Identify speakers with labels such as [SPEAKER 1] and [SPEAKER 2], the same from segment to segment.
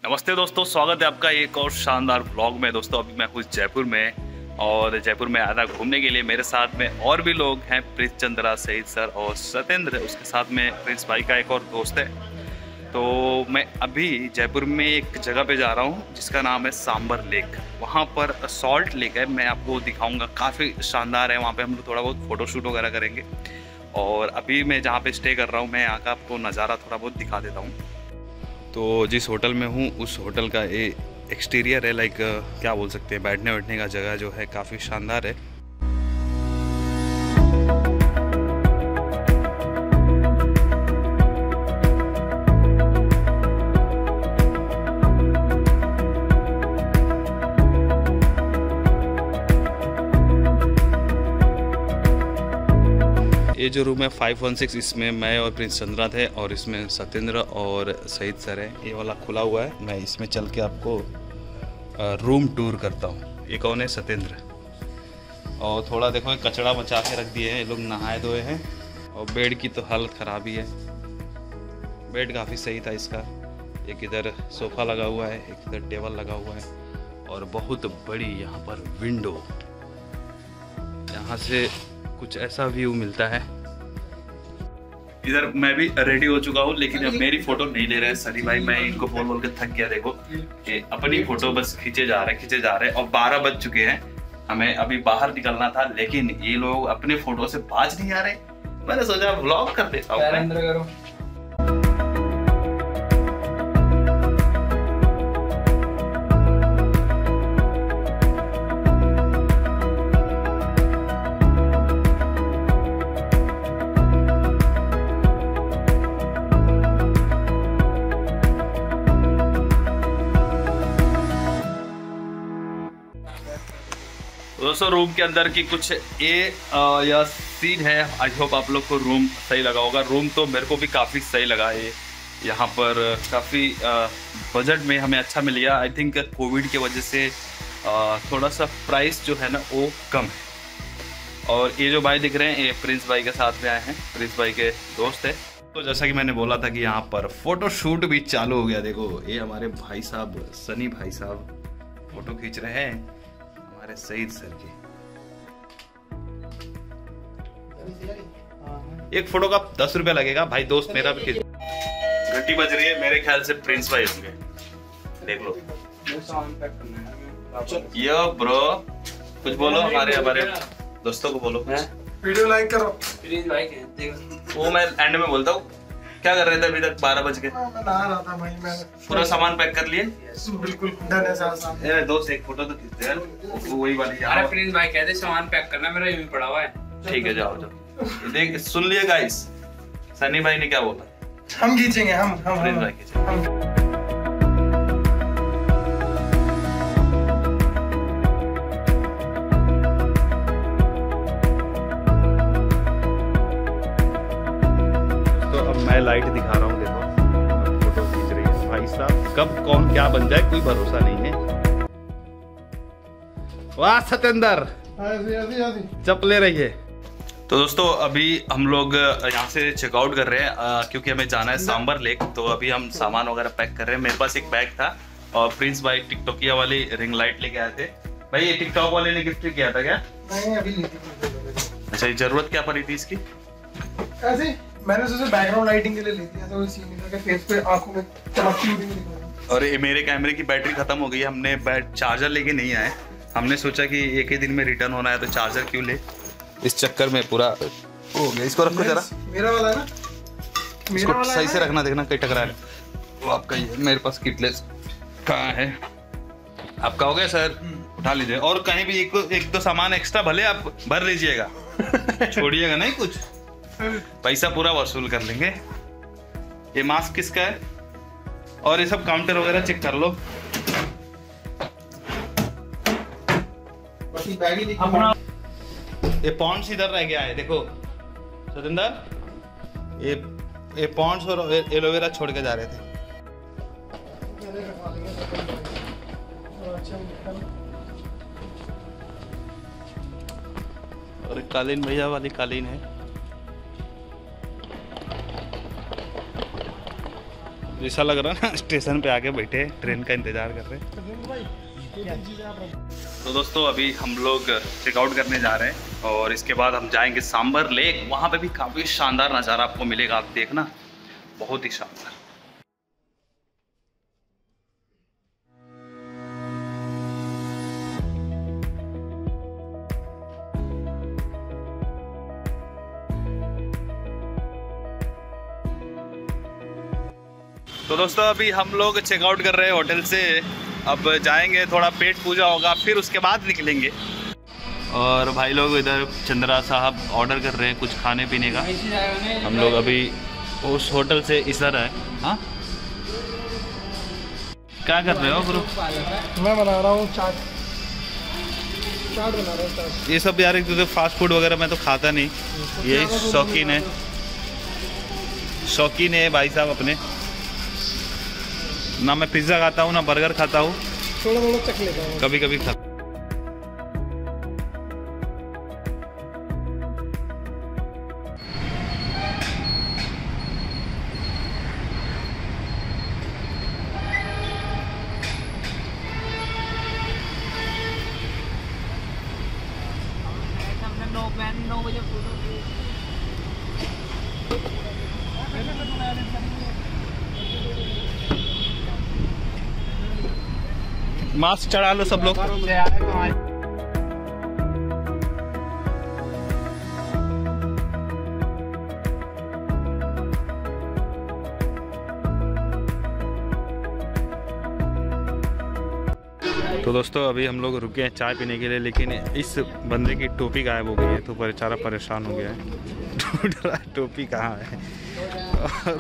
[SPEAKER 1] नमस्ते दोस्तों, स्वागत है आपका एक और शानदार व्लॉग में। दोस्तों अभी मैं हूँ जयपुर में और जयपुर में आया था घूमने के लिए। मेरे साथ में और भी लोग हैं, प्रिंस चंद्रा, सईद सर और सत्येंद्र। उसके साथ में प्रिंस भाई का एक और दोस्त है। तो मैं अभी जयपुर में एक जगह पे जा रहा हूँ जिसका नाम है सांबर लेक। वहाँ पर सॉल्ट लेक है, मैं आपको दिखाऊँगा। काफ़ी शानदार है। वहाँ पर हम लोग थोड़ा बहुत फ़ोटोशूट वगैरह करेंगे। और अभी मैं जहाँ पर स्टे कर रहा हूँ, मैं यहाँ का आपको नज़ारा थोड़ा बहुत दिखा देता हूँ। तो जिस होटल में हूँ उस होटल का ये एक्सटीरियर है, लाइक क्या बोल सकते हैं, बैठने बैठने का जगह जो है काफ़ी शानदार है। ये जो रूम है 516, इसमें मैं और प्रिंस चंद्रा थे और इसमें सत्येंद्र और सईद सर है। ये वाला खुला हुआ है, मैं इसमें चल के आपको रूम टूर करता हूँ। ये कौन है? सत्येंद्र। और थोड़ा देखो कचरा मचा के रख दिए हैं, ये लोग नहाए धोए हैं। और बेड की तो हालत ख़राब ही है। बेड काफ़ी सही था इसका। एक इधर सोफ़ा लगा हुआ है, एक इधर टेबल लगा हुआ है और बहुत बड़ी यहाँ पर विंडो। यहाँ से कुछ ऐसा व्यू मिलता है। इधर मैं भी रेडी हो चुका हूँ, लेकिन अब मेरी फोटो नहीं ले रहे हैं सनी भाई। मैं इनको बोल बोल के थक गया। देखो कि अपनी फोटो बस खींचे जा रहे और 12 बज चुके हैं। हमें अभी बाहर निकलना था, लेकिन ये लोग अपने फोटो से बाज नहीं आ रहे। मैंने सोचा व्लॉग कर देता हूँ। दोस्तों रूम के अंदर की कुछ या सीन है। आई होप आप लोग को रूम सही लगा होगा। रूम तो मेरे को भी काफ़ी सही लगा है। यहाँ पर काफ़ी बजट में हमें अच्छा मिल गया। आई थिंक कोविड की वजह से थोड़ा सा प्राइस जो है ना वो कम है। और ये जो भाई दिख रहे हैं, ये प्रिंस भाई के साथ में आए हैं, प्रिंस भाई के दोस्त है। तो जैसा कि मैंने बोला था कि यहाँ पर फोटो शूट भी चालू हो गया। देखो ये हमारे भाई साहब, सनी भाई साहब फोटो खींच रहे हैं हमारे सईद सर की। एक फोटो का 10 रुपया लगेगा भाई। दोस्त मेरा भी खींच। घंटी बज रही है, मेरे ख्याल से प्रिंस भाई होंगे। देख लो यो ब्रो, कुछ बोलो हमारे दोस्तों को बोलो।
[SPEAKER 2] वीडियो लाइक करो। प्लीज लाइक है।
[SPEAKER 1] वो मैं एंड में बोलता हूँ। क्या कर रहे थे अभी तक? 12 बज के।
[SPEAKER 2] मैं नहा रहा था भाई। मैं
[SPEAKER 1] पूरा सामान पैक कर लिए?
[SPEAKER 2] बिल्कुल डन है सारा।
[SPEAKER 1] दोस्त एक फोटो तो खींचते हैं, वही वाली।
[SPEAKER 3] अरे प्रिंस भाई कहते सामान पैक करना, मेरा यूं पड़ा हुआ है।
[SPEAKER 1] ठीक है, जाओ जाओ। देख सुन लिए गाइस, सनी भाई ने क्या बोला?
[SPEAKER 2] हम खींचेंगे। हम
[SPEAKER 1] प्रिंस भाई खींचेंगे। मैं लाइट दिखा रहा हूँ, देखो फोटो खींच रही है। भाई साहब कब कौन क्या बन जाए कोई भरोसा नहीं है। वाह सत्येंद्र, चप ले रही है। तो दोस्तों अभी हम लोग यहाँ से चेकआउट कर रहे हैं क्योंकि हमें जाना है सांबर लेक। तो अभी हम सामान वगैरह पैक कर रहे हैं। मेरे पास एक बैग था और प्रिंस भाई टिकटॉकिया वाली रिंग लाइट लेके आए थे। भाई ये टिकटॉक वाले ने गिफ्ट किया था क्या?
[SPEAKER 2] नहीं अभी नहीं।
[SPEAKER 1] अच्छा, जरूरत क्या पड़ी थी इसकी?
[SPEAKER 2] ऐसे मैंने सोचा बैकग्राउंड लाइटिंग के लिए ली थी, तो इसी के फेस पे आंखों में चमकती हुई दिख रही है।
[SPEAKER 1] और ये मेरे कैमरे की बैटरी खत्म हो गई है। हमने चार्जर लेके नहीं आए। हमने सोचा कि एक ही दिन में रिटर्न होना है तो चार्जर क्यों ले, इस चक्कर में पूरा हो गया। इसको रखो जरा।
[SPEAKER 2] मेरा वाला है ना,
[SPEAKER 1] इसको सही से रखना, देखना कहीं टकरा है। वो आपका ही है। मेरे पास किटलेस कहाँ है? आपका हो गया सर, उठा लीजिए। और कहीं भी एक दो सामान एक्स्ट्रा भले आप भर लीजिएगा, छोड़िएगा नहीं कुछ। पैसा पूरा वसूल कर लेंगे। ये मास्क किसका है? और ये सब काउंटर वगैरह चेक कर लो। ये पॉन्ड्स इधर रह गया है, देखो सतेंद्र। ये पॉन्ड्स और एलोवेरा छोड़ के जा रहे थे। और कालीन भैया वाली कालीन है। ऐसा लग रहा ना स्टेशन पे आके बैठे ट्रेन का इंतजार कर रहे हैं। तो दोस्तों अभी हम लोग चेकआउट करने जा रहे हैं और इसके बाद हम जाएंगे सांबर लेक। वहाँ पे भी काफ़ी शानदार नज़ारा आपको मिलेगा, आप देखना, बहुत ही शानदार। तो दोस्तों अभी हम लोग चेकआउट कर रहे हैं होटल से। अब जाएंगे, थोड़ा पेट पूजा होगा, फिर उसके बाद निकलेंगे। और भाई लोग इधर चंद्रा साहब ऑर्डर कर रहे हैं कुछ खाने पीने का। हम लोग अभी उस होटल से इधर है। हाँ क्या कर रहे हो गुरु?
[SPEAKER 2] मैं बना रहा हूँ चाट बना रहा हूँ।
[SPEAKER 1] ये सब यार एक दूसरे फास्ट फूड वगैरह मैं तो खाता नहीं, ये शौकीन है भाई साहब अपने। ना मैं पिज्ज़ा खाता हूँ ना बर्गर खाता हूँ,
[SPEAKER 2] थोड़ा थोड़ा चख लेता हूँ,
[SPEAKER 1] कभी कभी खाता। मास्क चढ़ा लो सब लोग। तो दोस्तों अभी हम लोग रुके हैं चाय पीने के लिए, लेकिन इस बंदे की टोपी गायब हो गई है तो बेचारा परेशान हो गया है। ढूंढ रहा है टोपी कहाँ है। और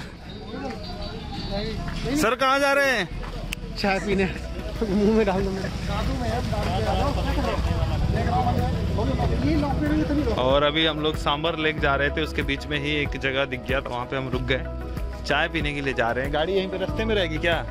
[SPEAKER 1] सर कहाँ जा रहे हैं?
[SPEAKER 2] चाय पीने, मुंह में डाल दूंगा।
[SPEAKER 1] और अभी हम लोग सांबर लेक जा रहे थे, उसके बीच में ही एक जगह दिख गया तो वहाँ पे हम रुक गए, चाय पीने के लिए जा रहे हैं। गाड़ी यहीं पे रास्ते में रहेगी क्या?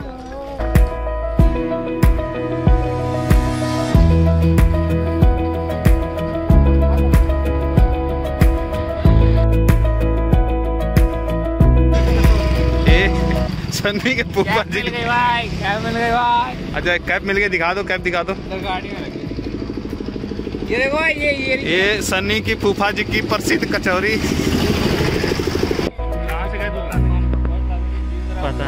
[SPEAKER 1] सन्नी के फूफा जी
[SPEAKER 3] मिल गई भाई, कैब मिल गई भाई।
[SPEAKER 1] अच्छा कैब मिल गई, दिखा दो कैब दिखा दो।
[SPEAKER 3] गाड़ी में लगी। ये देखो ये
[SPEAKER 1] सन्नी की फूफा जी की प्रसिद्ध कचौरी। कहाँ से गए पता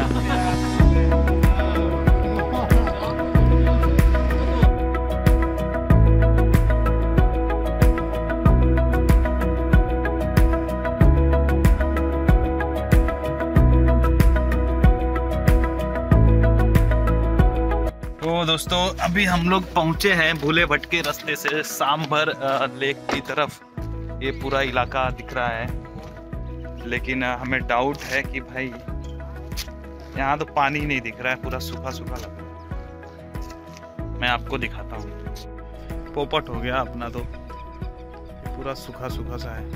[SPEAKER 1] दोस्तों अभी हम लोग पहुंचे हैं भूले भटके रास्ते से सांबर लेक की तरफ। ये पूरा इलाका दिख रहा है, लेकिन हमें डाउट है कि भाई यहाँ तो पानी नहीं दिख रहा है, पूरा सूखा सूखा लग रहा है। मैं आपको दिखाता हूँ, पोपट हो गया अपना तो, पूरा सूखा सूखा सा है।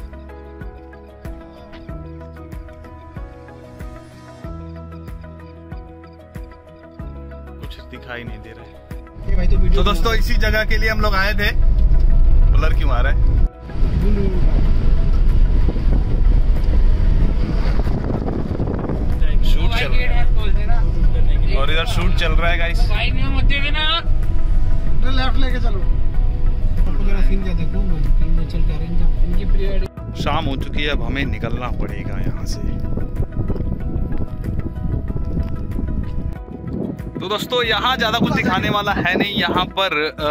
[SPEAKER 1] दिखाई नहीं दे रहा है। तो दोस्तों इसी जगह के लिए हम लोग आए थे। ब्लर क्यों आ रहा है? शूट चल रहा है और इधर शूट चल रहा है गाइस।
[SPEAKER 2] लेफ्ट लेके चलो। सीन क्या देखो, चल के इनकी
[SPEAKER 1] शाम हो चुकी है, अब हमें निकलना पड़ेगा यहाँ से। तो दोस्तों यहाँ ज़्यादा कुछ दिखाने वाला है नहीं। यहाँ पर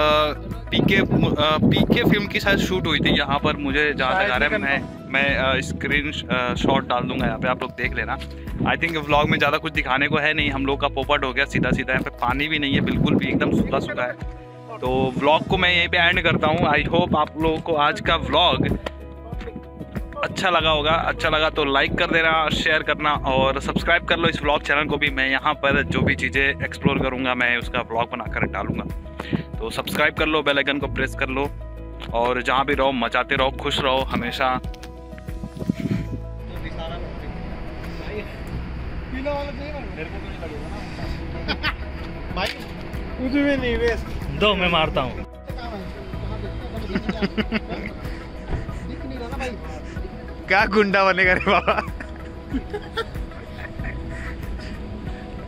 [SPEAKER 1] पीके फिल्म की शायद शूट हुई थी यहाँ पर, मुझे जहाँ तक आ रहा है। मैं स्क्रीन शॉट डाल दूंगा यहाँ पे, आप लोग देख लेना। आई थिंक व्लॉग में ज़्यादा कुछ दिखाने को है नहीं। हम लोग का पोपट हो गया सीधा सीधा, यहाँ पे पानी भी नहीं है बिल्कुल भी, एकदम सूखा सूखा है। तो व्लॉग को मैं यहीं पे एंड करता हूँ। आई होप आप लोगों को आज का व्लॉग अच्छा लगा होगा। अच्छा लगा तो लाइक कर देना, शेयर करना और सब्सक्राइब कर लो इस व्लॉग चैनल को भी। मैं यहाँ पर जो भी चीज़ें एक्सप्लोर करूँगा मैं उसका व्लॉग बनाकर डालूँगा, तो सब्सक्राइब कर लो, बेल आइकन को प्रेस कर लो और जहाँ भी रहो मचाते रहो, खुश रहो हमेशा।
[SPEAKER 2] कुछ भी नहीं, वेस्ट
[SPEAKER 1] दो मैं मारता हूँ। क्या गुंडा बनेगा रे बाबा।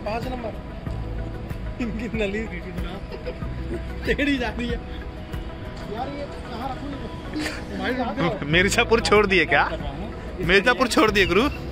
[SPEAKER 2] 5 नंबर इनकी नली टेढ़ी जा रही है यार। ये कहाँ रखूं?
[SPEAKER 1] मिर्जापुर छोड़ दिए क्या? मिर्जापुर छोड़ दिए गुरु।